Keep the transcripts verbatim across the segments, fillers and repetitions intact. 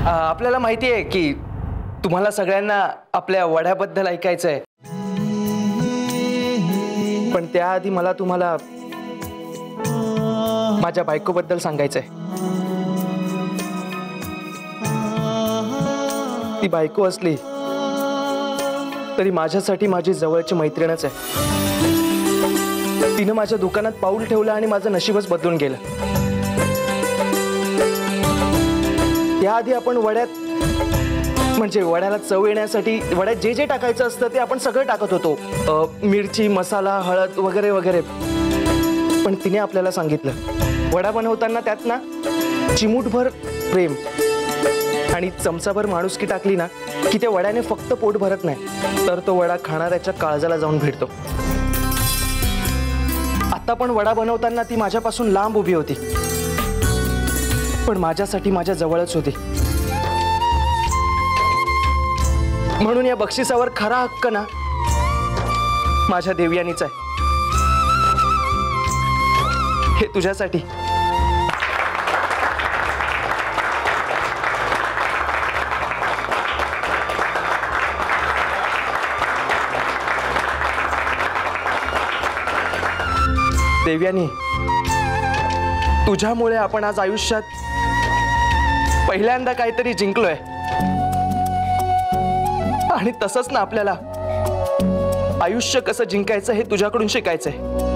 आपल्याला माहिती आहे की तुम्हाला सगळ्यांना आपल्या वड्याबद्दल ऐकायचंय, पण त्याआधी मला तुम्हाला माझ्या बायकोबद्दल सांगायचंय. ती बायको असली तरी माझ्यासाठी माझी जवळची मैत्रीणच आहे. तिने माझ्या दुकानात पाऊल ठेवलं आणि माझं नशीबच बदलून गेलं. त्याआधी आपण वड्यात म्हणजे वड्याला चव येण्यासाठी वड्यात जे जे टाकायचं असतं ते आपण सगळं टाकत होतो, मिरची, मसाला, हळद वगैरे वगैरे. पण तिने आपल्याला सांगितलं वडा बनवताना त्यात ना चिमूटभर प्रेम आणि चमचाभर माणुसकी टाकली ना की त्या वड्याने फक्त पोट भरत नाही तर तो वडा खाणाऱ्याच्या काळजाला जाऊन भेटतो. आता पण वडा बनवताना ती माझ्यापासून लांब उभी होती, पण माझ्यासाठी माझ्या जवळच होती. म्हणून या बक्षिसावर खरा हक्क ना माझ्या देवयानीचा आहे. हे तुझ्यासाठी. देवयानी, तुझ्यामुळे आपण आज आयुष्यात पहिल्यांदा काहीतरी जिंकलोय. आणि तसंच ना आपल्याला आयुष्य कसं जिंकायचं हे तुझ्याकडून शिकायचंय.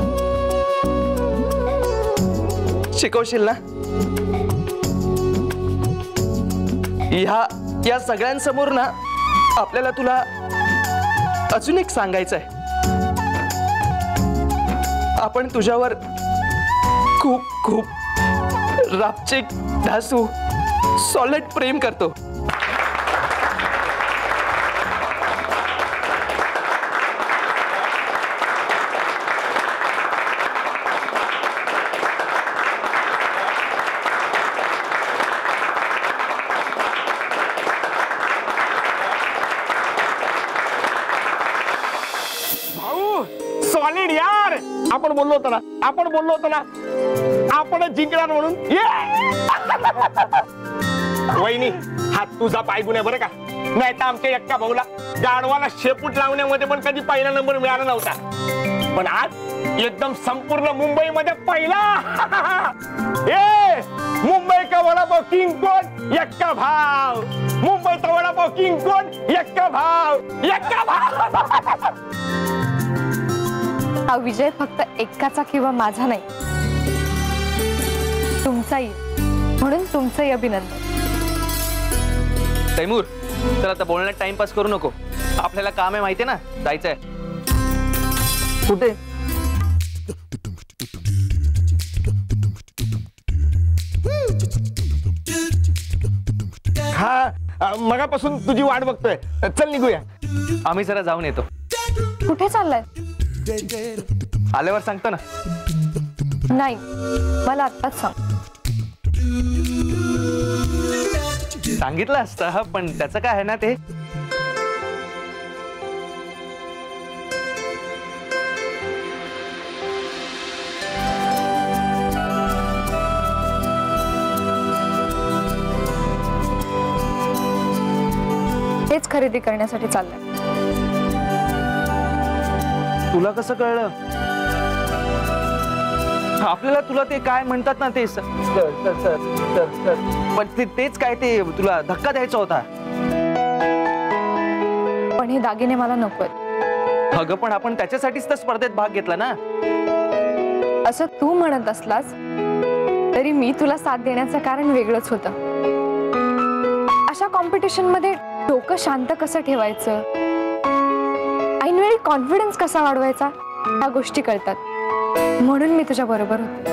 शिकवशील ना? ह्या या सगळ्यांसमोर ना आपल्याला तुला अजून एक सांगायचंय. आपण तुझ्यावर खूप खूप रापचिक, ढासू, सॉलिड प्रेम करतो. सॉलिड यार, आपण बोललो होतो ना आपण बोललो होतो ना आपण जिंकणार म्हणून. वहिनी, हा तुझा पायगुण आहे बरं का. नाही तर आमच्या एक्का भाऊला गाढवाला शेपूट लावण्यामध्ये पण कधी पहिला नंबर मिळाला नव्हता, पण आज एकदम संपूर्ण मुंबईमध्ये पहिला. ए मुंबई का वडापाव किंग कोण? एक्का भाव. मुंबईचा वडापाव किंग कोण? एक्का भाव. एक्का भाव. हा विजय फक्त एकाचा किंवा माझा नाही, तुमचाही. म्हणून तुमचंही अभिनंदन. तैमूर, चल आता बोलण्यात टाइमपास करू नको. आपल्याला काम आहे माहितीये ना, जायचंय. कुठे? हा मगापासून तुझी वाट बघतोय. चल निघूया. आम्ही जरा जाऊन येतो. कुठे चाललाय? आल्यावर सांगतो ना. नाही, मला आत्ताच सांग. सांगितलं असतं, पण त्याचं काय आहे ना ते. हेच खरेदी करण्यासाठी चाललंय. तुला कसं कळलं? आपल्याला तुला ते काय म्हणतात ना ते सर सर सर सर पण ते तेच काय ते तुला धक्का द्यायचा होता. पण हे दागिने मला नकोय. अगं पण आपण त्याच्यासाठीच तर स्पर्धेत भाग घेतला ना. असं तू म्हणत असलास तरी मी तुला साथ देण्याचं कारण वेगळंच होतं. अशा कॉम्पिटिशन मध्ये डोकं शांत कसं ठेवायचं, ऐनवेळी कॉन्फिडन्स कसा वाढवायचा, ह्या गोष्टी कळतात. म्हणून मी तुझ्या बरोबर होते.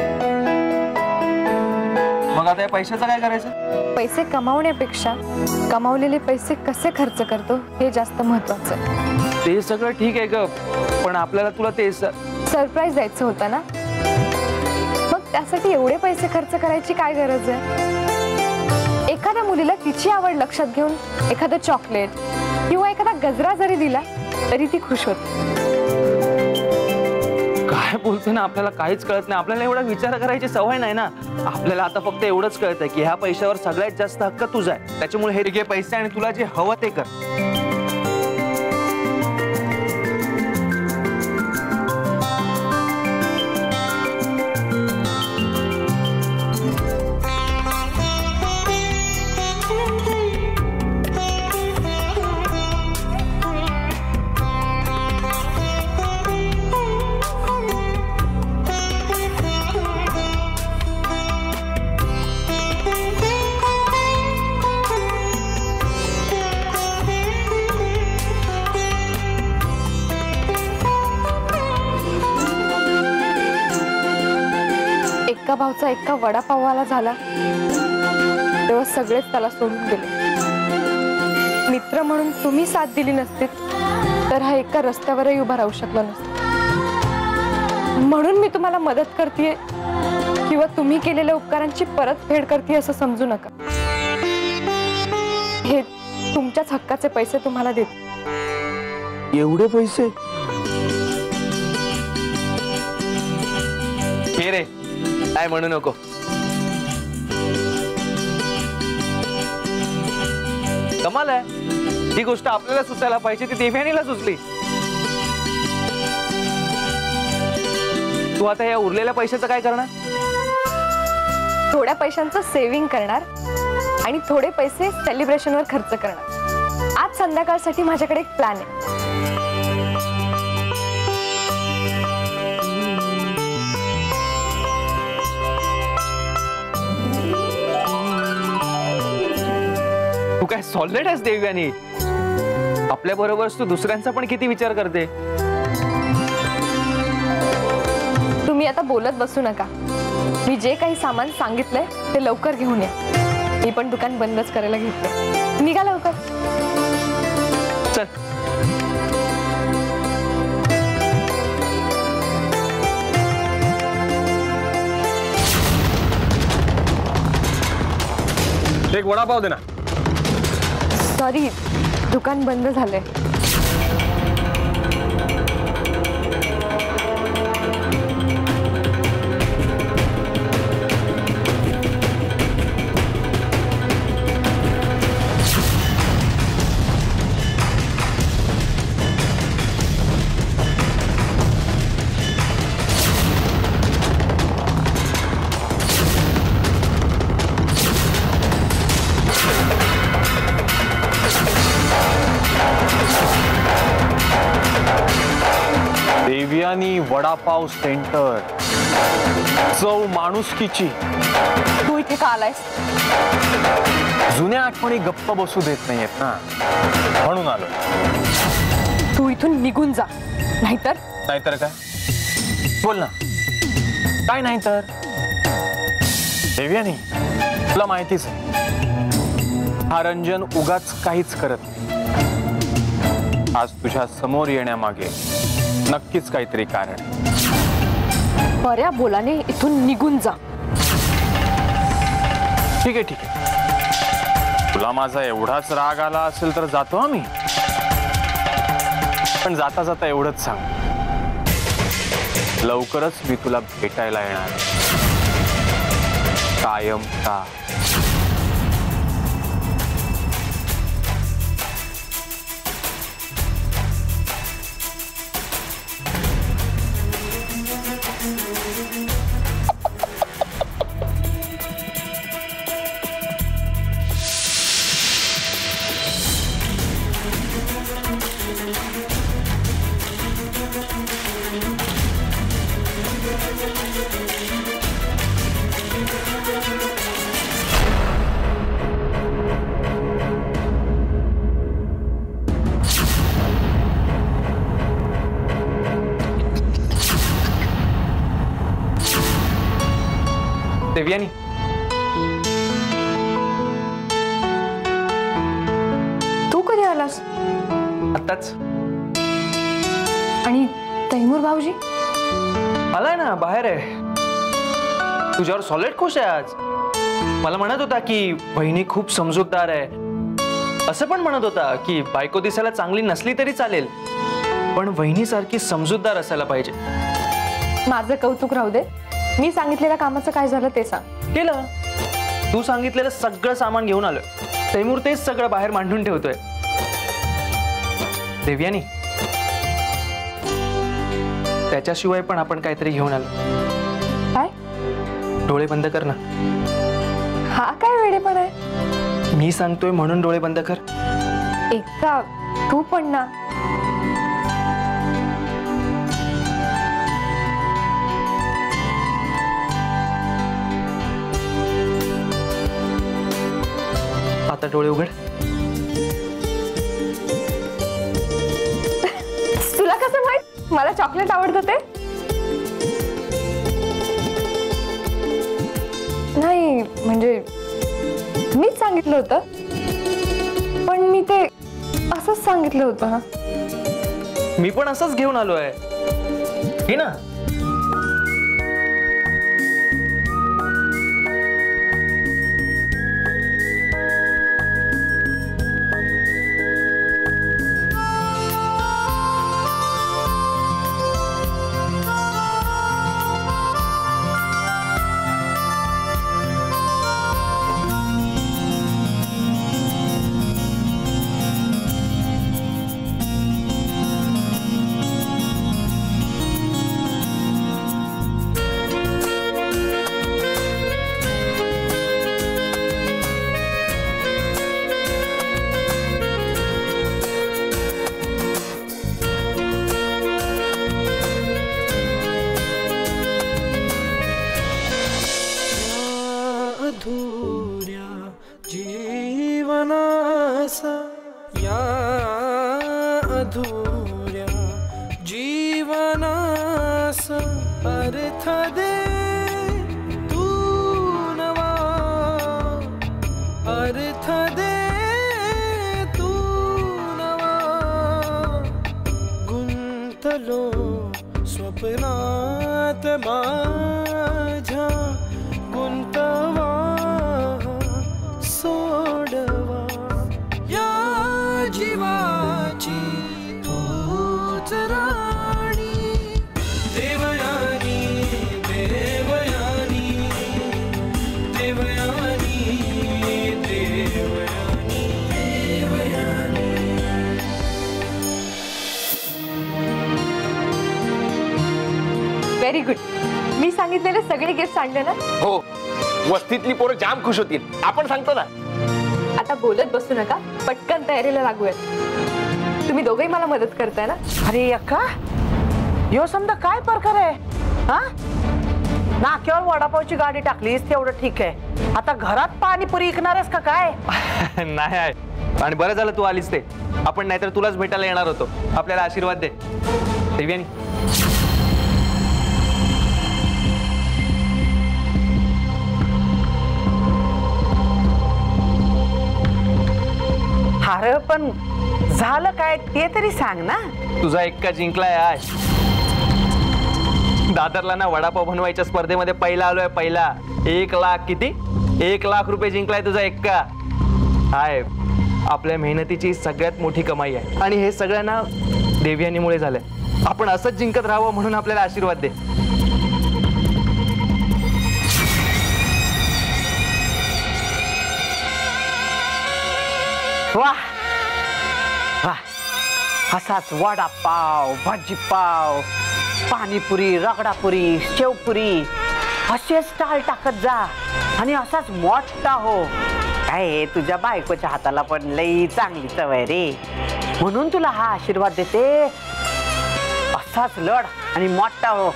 मग आता या पैशाचं काय करायचं? पैसे कमावण्यापेक्षा कमावलेले पैसे कसे खर्च करतो हे जास्त महत्वाचं. ते सगळं ठीक आहे ग, पण आपल्याला तुला ते सरप्राईज द्यायचं होतं ना. मग त्यासाठी एवढे पैसे खर्च करायची काय गरज आहे? एखाद्या मुलीला तिची आवड लक्षात घेऊन एखादं चॉकलेट किंवा एखादा गजरा जरी दिला तरी ती खुश होते. काय काय बोलतोय ना, आपल्याला काहीच कळत नाही. आपल्याला एवढा विचार करायची सवय नाही ना. आपल्याला आता फक्त एवढंच कळतंय की ह्या पैशावर सगळ्यात जास्त हक्क तुझा आहे. त्याच्यामुळे हे घे पैसे आणि तुला जे हवं ते कर. एका भाऊचा एका वडापाववाला झाला तेव्हा सगळेच त्याला सोडून गेले. मित्र म्हणून तुम्ही साथ दिली नसते तर हा एका रस्त्यावरही उभा राहू शकला नसता. म्हणून मी तुम्हाला मदत करतेय किंवा तुम्ही केलेल्या उपकारांची परतफेड करते असं समजू नका. हे तुमच्याच हक्काचे पैसे तुम्हाला देत. एवढे पैसे? हे रे, काय म्हणू नको. कमाल आहे. ही गोष्ट आपल्याला सुचायला पाहिजे, ती देवयानीला सुचली. तू आता या उरलेल्या पैशाचं काय करणार? थोड्या पैशांचं सेव्हिंग करणार आणि थोडे पैसे सेलिब्रेशनवर खर्च करणार. आज संध्याकाळसाठी माझ्याकडे एक प्लॅन आहे. तू काय सॉलिड आहेस देवयानी. आपल्या बरोबर तू दुसऱ्यांचा पण किती विचार करते. तुम्ही आता बोलत बसू नका. मी जे काही सामान सांगितलंय ते लवकर घेऊन या. मी पण दुकान बंदच करायला घेतलं. निघा लवकर. चल. एक वडापाव दे ना. सॉरी, दुकान बंद झालंय. देवयानी वडापाव सेंटर, चव माणुसकीची. तू इथे का आलायस? जुन्या आठवणी गप्प बसू देत नाहीयेत ना, म्हणून आलो. तू इथून निघून जा, नाहीतर. नाहीतर काय? बोल ना, काय नाहीतर? देवयानी, तुला माहितीच आहे हा रंजन उगाच काहीच करत नाही. आज तुझ्या समोर येण्यामागे नक्कीच काहीतरी कारण आहे. बऱ्या बोलाने इथून निघून जा. ठीक आहे, ठीक आहे. तुला माझा एवढाच राग आला असेल तर जातो आम्ही. पण जाता जाता एवढंच सांग, लवकरच मी तुला भेटायला येणार. कायम का. देवयानी, तू कधी आलास? आताच. आणि तैमूर भाऊजी? आलाय ना, बाहेर आहे. तुझ्यावर सॉलिड खुश आहे आज. मला म्हणत होता की बहिणी खूप समजूतदार आहे. असं पण म्हणत होता की बायको दिसायला चांगली नसली तरी चालेल, पण बहिणीसारखी समजूतदार असायला पाहिजे. माझं कौतुक राहू दे. मी सांगितलेल्या कामाचं काय झालं ते सांग. केलं. तू सांगितलेलं सगळं सामान घेऊन आलोय. तैमूर तेच सगळं बाहेर मांडून ठेवतोय. देवयानी, त्याच्याशिवाय पण आपण काहीतरी घेऊन आलो. काय? डोळे बंद कर ना. हा काय वेडेपण आहे? मी सांगतोय म्हणून डोळे बंद कर. एकदा तू पण ना. आता डोळे उघड. तुला कसं माहित मला चॉकलेट आवडतं ते? नाही म्हणजे मीच सांगितलं होतं, पण मी ते असंच सांगितलं होतं ना. मी पण असंच घेऊन आलोय. हे ना. अधूऱ्या जीवनासा या अधूऱ्या जीवनासा अर्थ दे तू नवा, अर्थ दे तू नवा. गुंतलो स्वप्नात माझ्या, गुंतवा सोडवा या जीवाची तूच राणी. देवयानी देवयानी देवयानी देवयानी देवयानी. Very good. मी सांगितलेले सगळे गिफ्ट आणले ना? हो, वस्तीतली पोरं जाम खुश होतील. आपण सांगतो ना. आता बोलत बसू नका, पटकन तयारीला लागूयात. तुम्ही दोघेही मला मदत करताय ना? अरे अक्का, यो समजा काय प्रकार आहे हा? नाक्यावर वडापावची गाडी टाकलीस तेवढं ठीक आहे, आता घरात पाणीपुरी विकणार आहेस का काय? नाही आहे. आणि बरं झालं तू आलीस ते. आपण नाहीतर तुलाच भेटायला येणार होतो. आपल्याला आशीर्वाद दे देवयानी. अरे पण झालं काय ते तरी सांग ना. तुझा एक्का जिंकलाय आज. दादरला ना वडापाव बनवायच्या स्पर्धेमध्ये पहिला आलोय. पहिला एक लाख किती एक लाख रुपये जिंकलाय तुझा एक्का. हाय, आपल्या मेहनतीची सगळ्यात मोठी कमाई आहे. आणि हे सगळ्यांना देवयानीमुळे झालंय. आपण असंच जिंकत राहावं म्हणून आपल्याला आशीर्वाद दे. वाह वाह, असाच वडापाव, भाजीपाव, पाणीपुरी, रगडापुरी, शेवपुरी असे स्टॉल टाकत जा आणि असाच मोठा हो. काय तुझ्या बायकोच्या हाताला पण लई चांगली चव आहे रे, म्हणून तुला हा आशीर्वाद देते. असाच लढ आणि मोठा हो.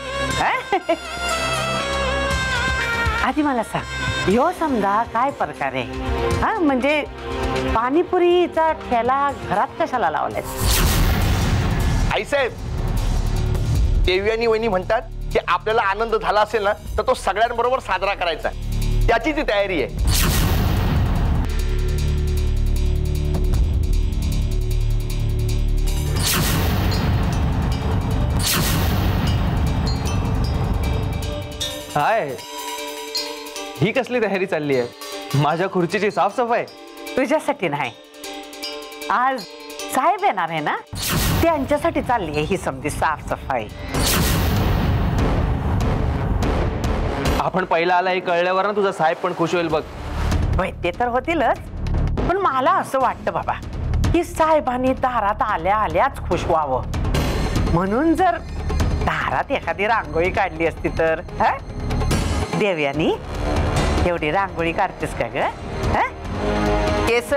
आधी मला सांग, ह्यो समजा काय प्रकार आहे हा? म्हणजे पाणीपुरीचा ठेला घरात कशाला लावलाय? आईसाहेब, देवयानी वहिनी म्हणतात की आपल्याला आनंद झाला असेल ना तर तो सगळ्यांबरोबर साजरा करायचा, त्याची ती तयारी आहे. हाय, ही कसली तयारी चालली आहे? माझ्या खुर्चीची साफसफाई? तुझ्यासाठी नाही, आज साहेब येणार आहे ना, त्यांच्यासाठी चालली आहे ही समजी साफसफाई. आपण पहिला आला हे कळल्यावर ना तुझा साहेब पण खुश होईल बघ. होय ते तर होतीलच, पण मला असं वाटतं बाबा की साहेबांनी दारात आल्या आल्याच खुश व्हावं, म्हणून जर दारात एखादी रांगोळी काढली असती तर. हा देवयानी, एवढी रांगोळी काढतेस का ग? हा केस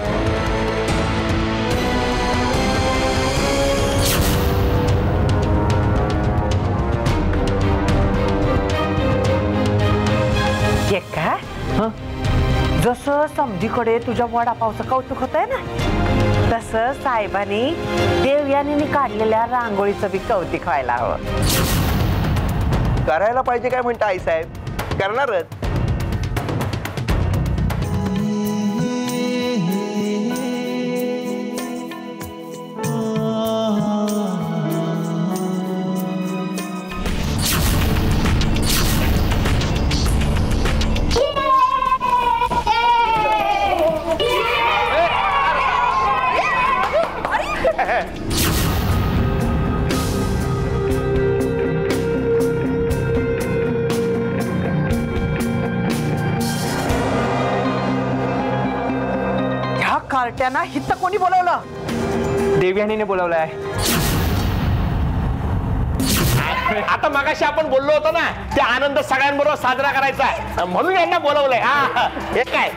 का? जसं समधीकडे तुझ्या वडापावचं कौतुक होत आहे ना, तसं साहेबांनी देवयानीने काढलेल्या रांगोळीचं बी कौतिक व्हायला हवं. करायला पाहिजे काय म्हणता आई साहेब, करणारच. कार्ट्यांना हित कोणी बोलवलं? देवयानीने बोलवलंय. आता मगाशी आपण बोललो होतो ना, ते आनंद सगळ्यांबरोबर साजरा करायचा म्हणून यांना बोलवलंय. हा हे काय?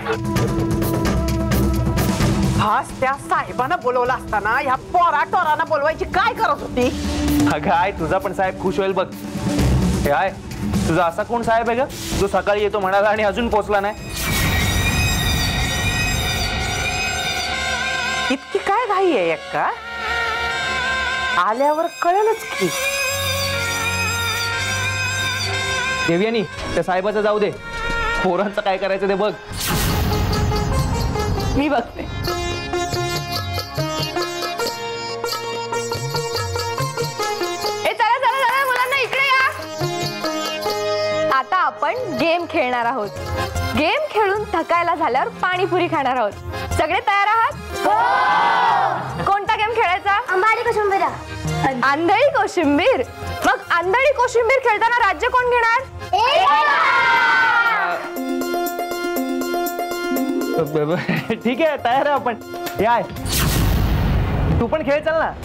हाच त्या साहेबांना बोलवलं असताना ह्या पोरा टोरांना बोलवायची काय करत होती? अगं आय, तुझा पण साहेब खुश होईल बघ. हे आय, तुझा असा कोण साहेब आहे ग जो सकाळी येतो म्हणाला आणि अजून पोचला नाही? इतकी काय घाई आहे एक्का? आल्यावर कळेलच की. देवयानी, त्या साहेबाचं जाऊ दे, पोरांचं काय करायचं ते बघ. मी बघते. ए चला चला चला मुलांना इकडे या. आता आपण गेम खेळणार आहोत. गेम खेळून थकायला झाल्यावर पाणीपुरी खाणार आहोत. सगळे तयार आहात? हो. कोणता गेम खेळायचा? आंबाडी कोशिंबीर. आंधळी कोशिंबीर. मग आंधळी कोशिंबीर खेळताना राज्य कोण घेणार? ठीक आहे, तयार आहे आपण. हे आय, तू पण खेळ चल ना.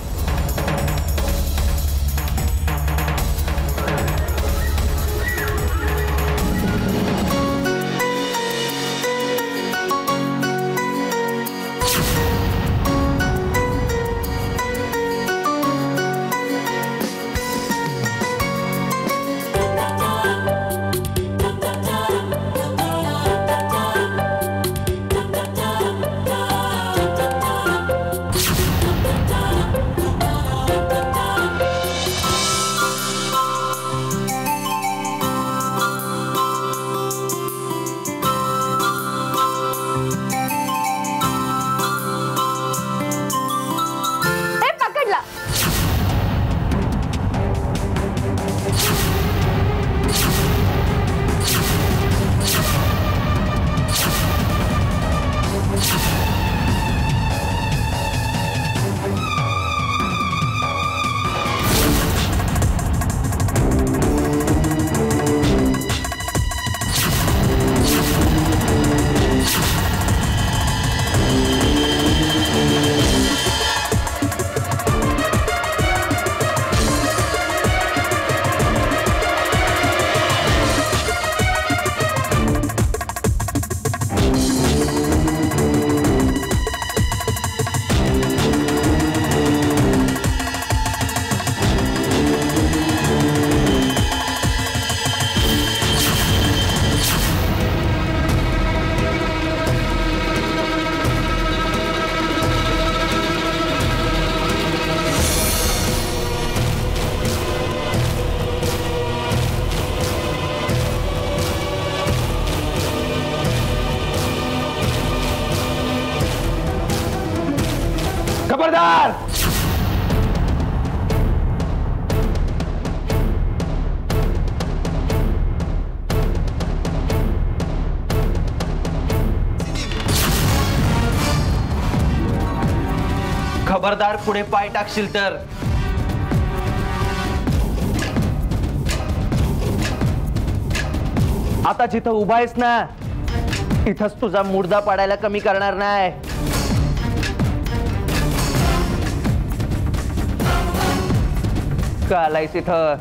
खबरदार. खबरदार, पुढे पाय टाकशील तर. आता जिथं उभा आहेस ना तिथंच तुझा मुर्दा पाडायला कमी करणार नाही. का आलायस इथं?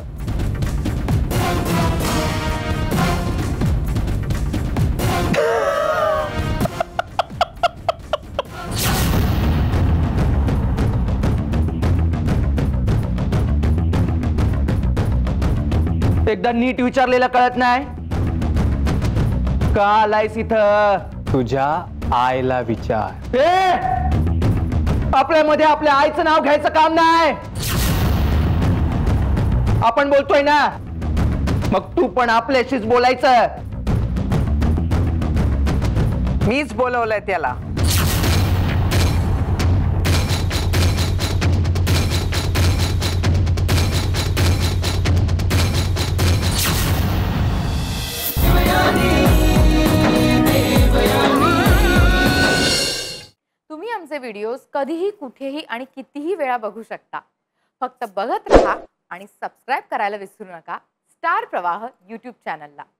एकदा नीट विचारलेलं कळत नाही. का आलायस इथं? तुझ्या आईला विचार. ए! आपल्यामध्ये आपल्या आईचं नाव घ्यायचं काम नाही. आपण बोलतोय ना मग तू पण आपल्याशीच बोलायचं. मीच बोलवलंय त्याला. तुम्ही आमचे व्हिडिओज कधीही कुठेही आणि कितीही वेळा बघू शकता. फक्त बघत राहा आणि सबस्क्राईब करायला विसरू नका स्टार प्रवाह यूट्यूब चॅनलला.